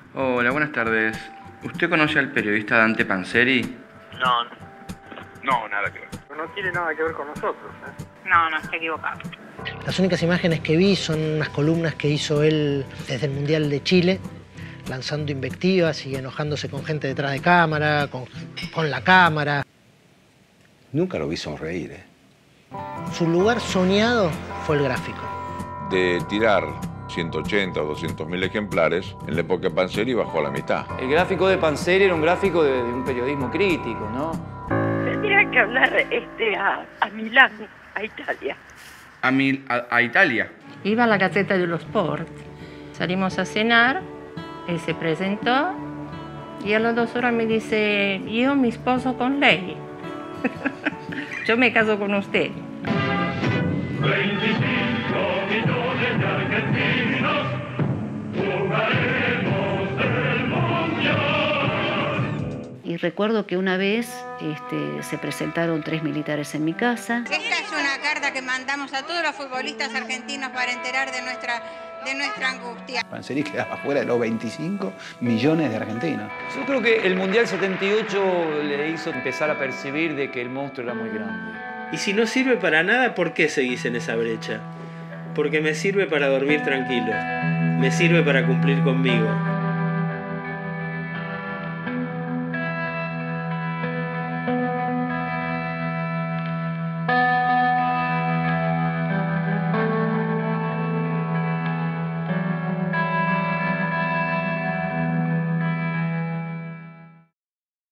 Hola, buenas tardes. ¿Usted conoce al periodista Dante Panzeri? No, no, nada que ver. No tiene nada que ver con nosotros, ¿eh? No, está equivocado. Las únicas imágenes que vi son unas columnas que hizo él desde el Mundial de Chile, lanzando invectivas y enojándose con gente detrás de cámara, con la cámara. Nunca lo vi sonreír, ¿eh? Su lugar soñado fue el gráfico. De tirar 180 o 200.000 ejemplares, en la época de Panzeri bajó a la mitad. El gráfico de Panzeri era un gráfico de un periodismo crítico, ¿no? Tendría que hablar a Milán, a Italia. ¿A Italia? Iba a la Gazzetta dello Sport. Salimos a cenar, él se presentó y a las 2 horas me dice, yo me sposo con lei. Yo me caso con usted. 25 millones de argentinos jugaremos el mundial. Y recuerdo que una vez se presentaron 3 militares en mi casa. Esta es una carta que mandamos a todos los futbolistas argentinos para enterar de nuestra angustia. Panzeri quedaba fuera de los 25 millones de argentinos. Yo creo que el Mundial 78 le hizo empezar a percibir de que el monstruo era muy grande. Y si no sirve para nada, ¿por qué seguís en esa brecha? Porque me sirve para dormir tranquilo, me sirve para cumplir conmigo.